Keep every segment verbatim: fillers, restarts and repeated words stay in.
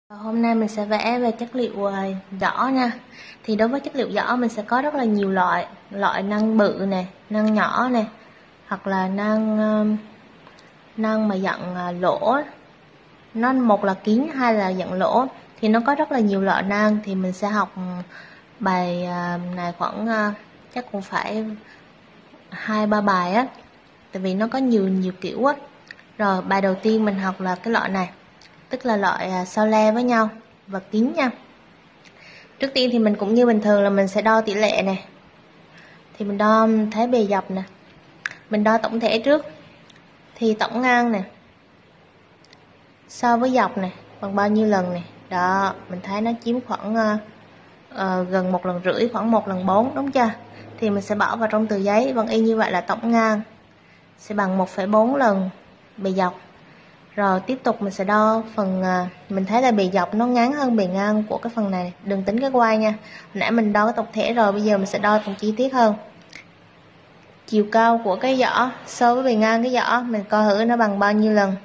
Hôm nay mình sẽ vẽ về chất liệu ờ, giỏ nha. Thì đối với chất liệu giỏ mình sẽ có rất là nhiều loại, loại nang bự nè, nang nhỏ nè, hoặc là nang um, nang mà dạng uh, lỗ. Nó một là kín, hai là dạng lỗ. Thì nó có rất là nhiều loại nang, thì mình sẽ học bài uh, này khoảng uh, chắc cũng phải hai ba bài á, tại vì nó có nhiều nhiều kiểu á. Rồi bài đầu tiên mình học là cái loại này, tức là loại sao le với nhau và kín nha. Trước tiên thì mình cũng như bình thường là mình sẽ đo tỷ lệ này. Thì mình đo thấy bề dọc nè, mình đo tổng thể trước. Thì tổng ngang nè so với dọc này bằng bao nhiêu lần này. Đó, mình thấy nó chiếm khoảng uh, uh, gần một lần rưỡi, khoảng một lần bốn, đúng chưa? Thì mình sẽ bỏ vào trong tờ giấy, vẫn y như vậy là tổng ngang sẽ bằng một phẩy bốn lần bề dọc. Rồi tiếp tục mình sẽ đo phần, mình thấy là bề dọc nó ngắn hơn bề ngang của cái phần này, đừng tính cái quai nha. Hồi nãy mình đo cái tổng thể rồi, bây giờ mình sẽ đo phần chi tiết hơn. Chiều cao của cái giỏ so với bề ngang cái giỏ, mình coi thử nó bằng bao nhiêu lần.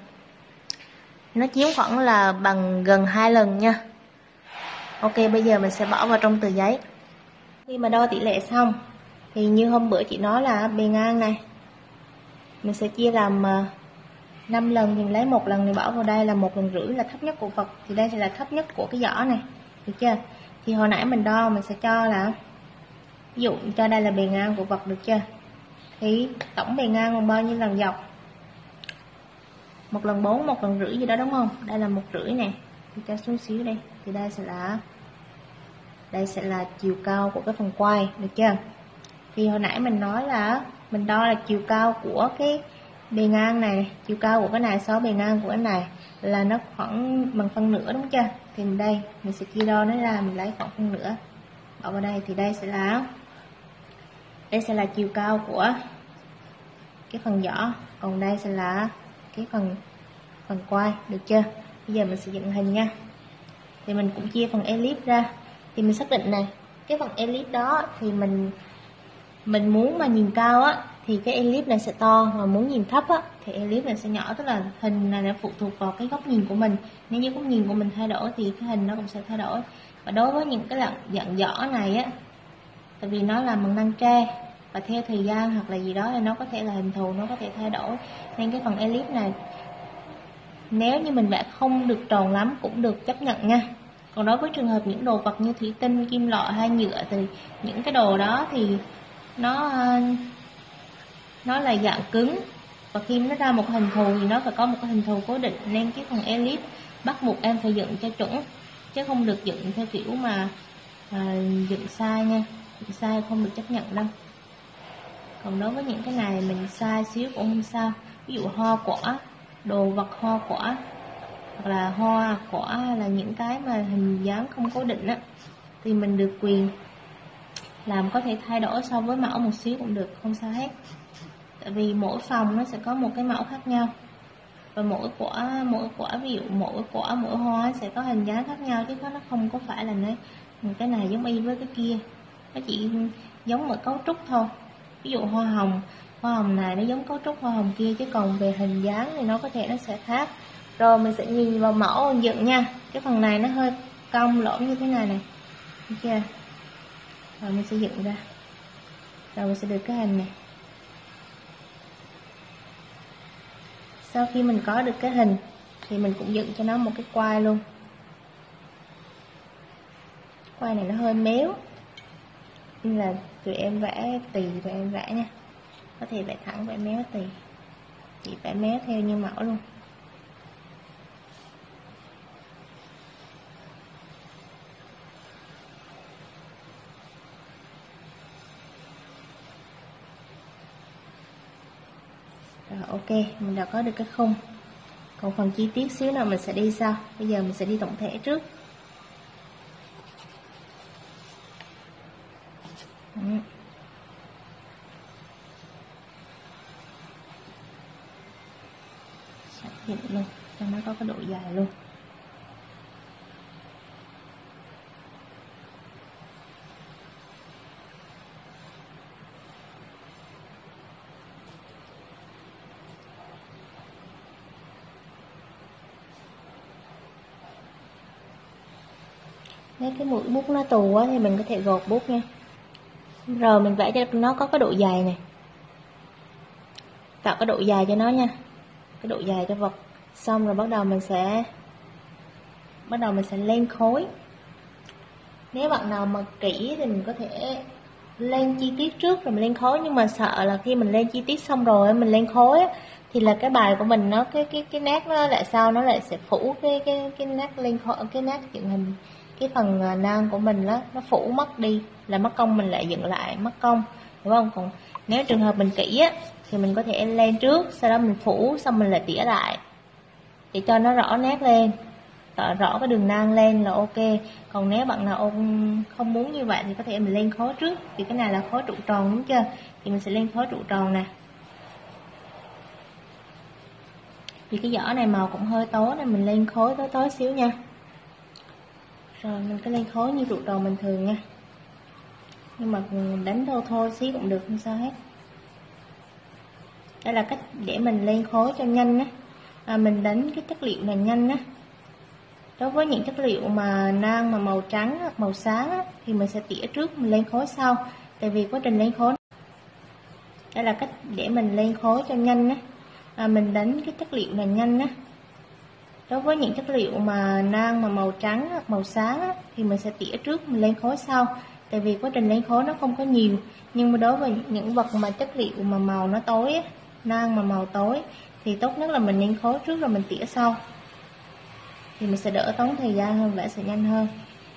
Nó chiếm khoảng là bằng gần hai lần nha. Ok, bây giờ mình sẽ bỏ vào trong tờ giấy. Khi mà đo tỷ lệ xong thì như hôm bữa chị nói là bề ngang này mình sẽ chia làm năm lần, thì mình lấy một lần thì bỏ vào đây là một lần rưỡi là thấp nhất của vật, thì đây sẽ là thấp nhất của cái giỏ này, được chưa? Thì hồi nãy mình đo mình sẽ cho là ví dụ cho đây là bề ngang của vật, được chưa? Thì tổng bề ngang bằng bao nhiêu lần dọc? Một lần bốn, một lần rưỡi gì đó đúng không? Đây là một rưỡi này, thì cho xuống xíu đây, thì đây sẽ là đây sẽ là chiều cao của cái phần quai, được chưa? Thì hồi nãy mình nói là mình đo là chiều cao của cái bề ngang này, chiều cao của cái này so với bề ngang của cái này là nó khoảng bằng phân nửa, đúng chưa? Thì mình đây mình sẽ chia đo nó ra, mình lấy khoảng phân nửa bỏ vào đây, thì đây sẽ là đây sẽ là chiều cao của cái phần giỏ, còn đây sẽ là cái phần phần quai, được chưa? Bây giờ mình sẽ dựng hình nha. Thì mình cũng chia phần elip ra, thì mình xác định này, cái phần elip đó thì mình mình muốn mà nhìn cao á thì cái elip này sẽ to, mà muốn nhìn thấp á thì elip này sẽ nhỏ, tức là hình này nó phụ thuộc vào cái góc nhìn của mình. Nếu như góc nhìn của mình thay đổi thì cái hình nó cũng sẽ thay đổi. Và đối với những cái dạng giỏ này á, tại vì nó là bằng nang tre và theo thời gian hoặc là gì đó thì nó có thể là hình thù nó có thể thay đổi, nên cái phần elip này nếu như mình vẽ không được tròn lắm cũng được chấp nhận nha. Còn đối với trường hợp những đồ vật như thủy tinh, kim loại hay nhựa thì những cái đồ đó thì nó nó là dạng cứng, và khi nó ra một hình thù thì nó phải có một cái hình thù cố định, nên cái phần elip bắt buộc em phải dựng cho chuẩn, chứ không được dựng theo kiểu mà à, dựng sai nha, dựng sai không được chấp nhận đâu. Còn đối với những cái này mình sai xíu cũng không sao, ví dụ hoa quả, đồ vật hoa quả hoặc là hoa quả là những cái mà hình dáng không cố định á, thì mình được quyền làm có thể thay đổi so với mẫu một xíu cũng được, không sao hết. Tại vì mỗi phòng nó sẽ có một cái mẫu khác nhau, và mỗi quả mỗi quả ví dụ mỗi quả mỗi hoa sẽ có hình dáng khác nhau, chứ nó không có phải là nó cái này giống y với cái kia, nó chỉ giống ở cấu trúc thôi. Ví dụ hoa hồng hoa hồng này nó giống cấu trúc hoa hồng kia, chứ còn về hình dáng thì nó có thể nó sẽ khác. Rồi mình sẽ nhìn vào mẫu dựng nha. Cái phần này nó hơi cong lõm như thế này này, được chưa? Rồi mình sẽ dựng ra, rồi mình sẽ được cái hình này. Sau khi mình có được cái hình thì mình cũng dựng cho nó một cái quai luôn. Quai này nó hơi méo nên là tụi em vẽ tùy tụi em vẽ nha, có thể vẽ thẳng vẽ méo tùy, chỉ vẽ méo theo như mẫu luôn. Rồi ok, mình đã có được cái khung. Còn phần chi tiết xíu nào mình sẽ đi sau. Bây giờ mình sẽ đi tổng thể trước. Ừ. Xác định luôn, cho nó có cái độ dài luôn. Nếu cái mũi bút nó tù quá thì mình có thể gọt bút nha. Rồi mình vẽ cho nó có cái độ dài này, tạo cái độ dài cho nó nha, cái độ dài cho vật. Xong rồi bắt đầu mình sẽ bắt đầu mình sẽ lên khối. Nếu bạn nào mà kỹ thì mình có thể lên chi tiết trước rồi mình lên khối, nhưng mà sợ là khi mình lên chi tiết xong rồi mình lên khối á, thì là cái bài của mình nó cái cái cái nét nó lại sao nó lại sẽ phủ cái cái cái nét lên khối, cái nét dựng hình, cái phần nang của mình đó nó phủ mất đi, là mất công mình lại dựng lại mất công, đúng không? Còn nếu trường hợp mình kỹ á thì mình có thể lên trước, sau đó mình phủ xong mình lại tỉa lại để cho nó rõ nét lên, rõ, rõ cái đường nang lên là ok. Còn nếu bạn nào không muốn như vậy thì có thể mình lên khối trước, vì cái này là khối trụ tròn đúng chưa, thì mình sẽ lên khối trụ tròn nè. Vì cái giỏ này màu cũng hơi tối nên mình lên khối tối tối xíu nha. Rồi mình cứ lên khối như trụ tròn bình thường nha, nhưng mà đánh thô thôi xíu cũng được, không sao hết. Đây là cách để mình lên khối cho nhanh á. À, mình đánh cái chất liệu này nhanh á. Đối với những chất liệu mà nang mà màu trắng màu sáng á, thì mình sẽ tỉa trước mình lên khối sau, tại vì quá trình lên khối. Đây là cách để mình lên khối cho nhanh á. À, mình đánh cái chất liệu này nhanh á. Đối với những chất liệu mà nang mà màu trắng màu sáng á, thì mình sẽ tỉa trước mình lên khối sau, tại vì quá trình lên khối nó không có nhiều. Nhưng mà đối với những vật mà chất liệu mà màu nó tối á, nang mà màu tối thì tốt nhất là mình lên khối trước rồi mình tỉa sau, thì mình sẽ đỡ tốn thời gian hơn, vẽ sẽ nhanh hơn.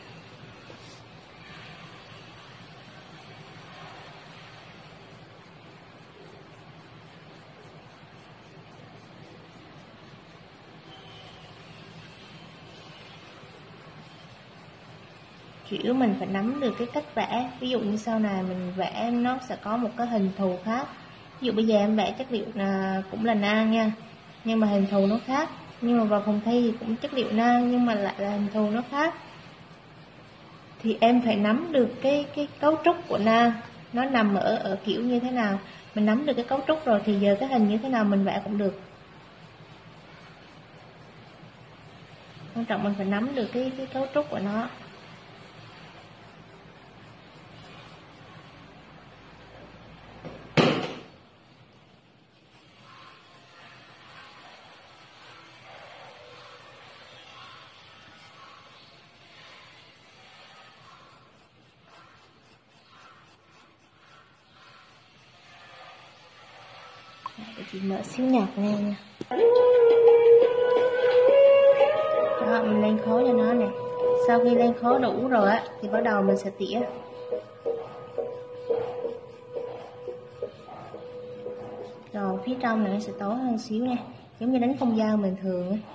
Kiểu mình phải nắm được cái cách vẽ, ví dụ như sau này mình vẽ nó sẽ có một cái hình thù khác. Ví dụ bây giờ em vẽ chất liệu là cũng là nang nha, nhưng mà hình thù nó khác. Nhưng mà vào phòng thi thì cũng chất liệu nang nhưng mà lại là hình thù nó khác, thì em phải nắm được cái cái cấu trúc của nang nó nằm ở ở kiểu như thế nào. Mình nắm được cái cấu trúc rồi thì giờ cái hình như thế nào mình vẽ cũng được. Quan trọng mình phải nắm được cái cái cấu trúc của nó. Để chị mở xíu nhạc nghe nha. Đó, mình lên khối cho nó nè. Sau khi lên khối đủ rồi á thì bắt đầu mình sẽ tỉa. Rồi phía trong này nó sẽ tối hơn xíu nha, giống như đánh không dao bình thường á.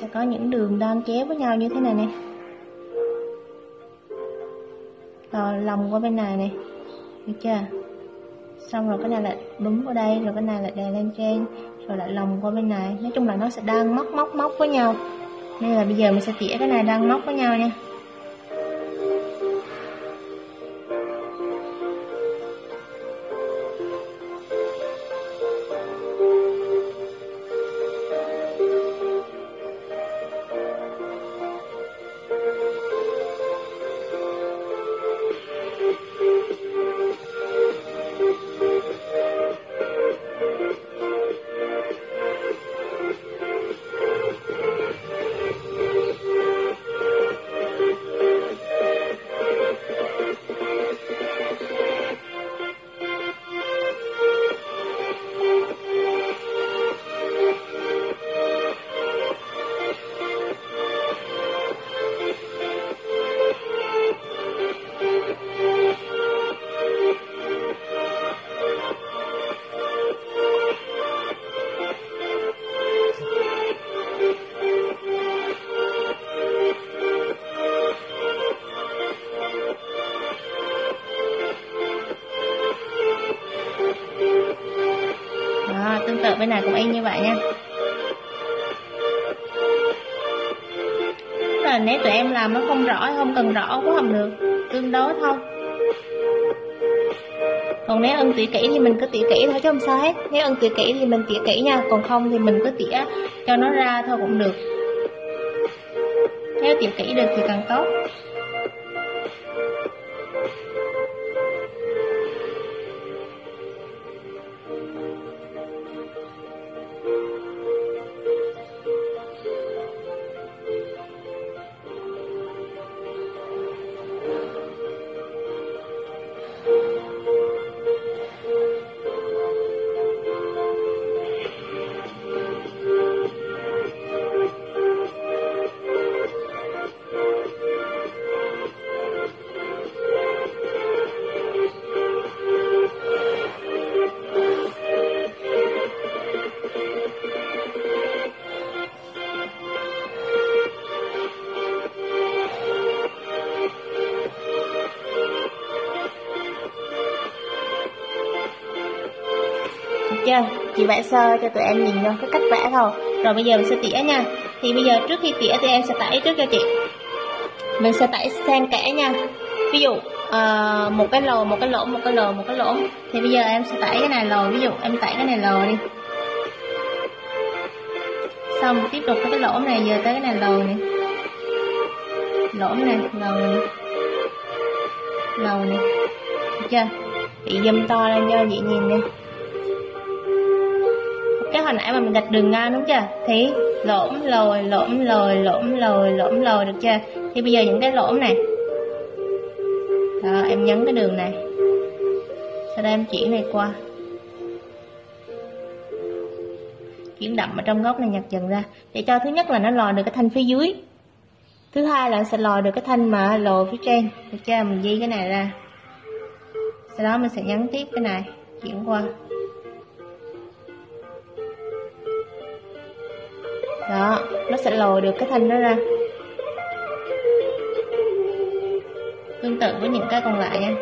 sẽ có những đường đan chéo với nhau như thế này nè. Rồi lòng qua bên này này, được chưa? Xong rồi cái này lại đúng vào đây, rồi cái này lại đè lên trên, rồi lại lòng qua bên này. Nói chung là nó sẽ đang móc móc móc với nhau. Nên là bây giờ mình sẽ tỉa cái này đang móc với nhau nha. Tương tự bên này cũng y như vậy nha. Là nếu tụi em làm nó không rõ, không cần rõ cũng không được, tương đối thôi. Còn nếu ưng tỉa kỹ thì mình cứ tỉa kỹ thôi chứ không sao hết. Nếu ưng tỉa kỹ thì mình tỉa kỹ nha, còn không thì mình cứ tỉa cho nó ra thôi cũng được. Nếu tỉa kỹ được thì càng tốt. Chưa? Chị vẽ sơ cho tụi em nhìn vô cái cách vẽ thôi. Rồi bây giờ mình sẽ tỉa nha. Thì bây giờ trước khi tỉa thì em sẽ tẩy trước cho chị. Mình sẽ tẩy xen kẽ nha. Ví dụ uh, một cái lồi, một cái lỗ, một cái lồi, một cái lỗ. Thì bây giờ em sẽ tẩy cái này lồi. Ví dụ em tẩy cái này lồi đi. Xong tiếp tục cái lỗ này, giờ tới cái này lồi này. Lỗ này, lồi này. Lồi này. Được chưa? Chị zoom to lên cho chị nhìn đi. Cái hồi nãy mà mình gạch đường ngang đúng chưa? Thì lõm lồi, lõm lồi, lõm lồi, lõm lồi, được chưa? Thì bây giờ những cái lõm này. Đó, em nhấn cái đường này. Sau đó em chuyển này qua. Chuyển đậm ở trong góc này, nhặt dần ra. Để cho thứ nhất là nó lòi được cái thanh phía dưới. Thứ hai là sẽ lòi được cái thanh mà lồi phía trên. Được chưa? Mình di cái này ra. Sau đó mình sẽ nhấn tiếp cái này, chuyển qua. Đó, nó sẽ lồi được cái thanh đó ra. Tương tự với những cái còn lại nha.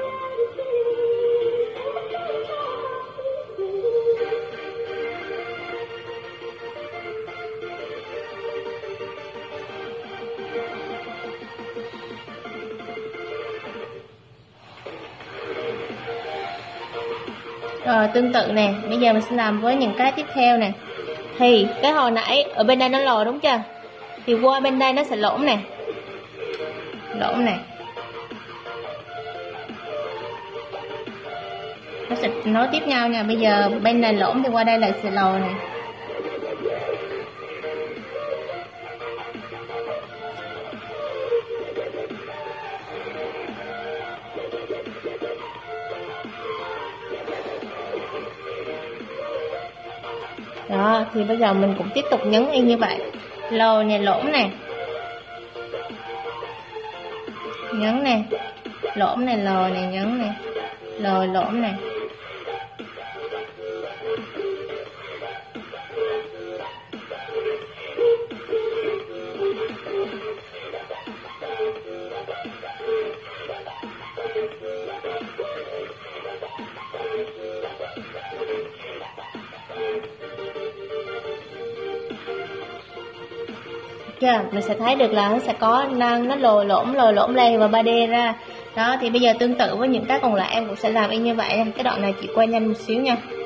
Rồi tương tự nè, bây giờ mình sẽ làm với những cái tiếp theo nè. Thì cái hồi nãy ở bên đây nó lồi đúng chưa? Thì qua bên đây nó sẽ lõm nè. Lõm nè. Nó sẽ nối tiếp nhau nha. Bây giờ bên này lõm thì qua đây lại sẽ lồi nè. Đó, thì bây giờ mình cũng tiếp tục nhấn y như vậy. Lồi này, lõm này. Nhấn này. Lõm này, lồi này, nhấn này. Lồi, lõm này. chưa? Mình sẽ thấy được là nó sẽ có năng nó lồi lõm lồi lõm lên và ba D ra. Đó thì bây giờ tương tự với những cái còn lại em cũng sẽ làm y như vậy. Cái đoạn này chị quay nhanh một xíu nha.